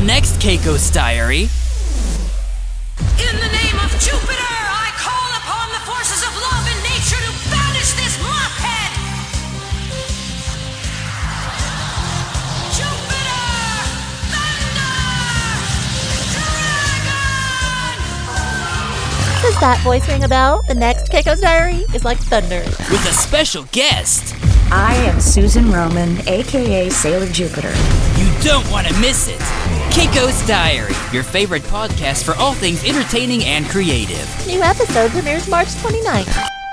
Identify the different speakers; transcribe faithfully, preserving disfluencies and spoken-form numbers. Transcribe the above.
Speaker 1: next Keiko's Diary.
Speaker 2: In the name of Jupiter, I call upon the forces of love and nature to banish this mophead! Jupiter! Thunder! Dragon!
Speaker 3: Does that voice ring a bell? The next Keiko's Diary is like thunder.
Speaker 1: With a special guest.
Speaker 4: I am Susan Roman, aka Sailor Jupiter.
Speaker 1: You don't want to miss it. Keiko's Diary, your favorite podcast for all things entertaining and creative.
Speaker 3: New episode premieres March twenty-ninth.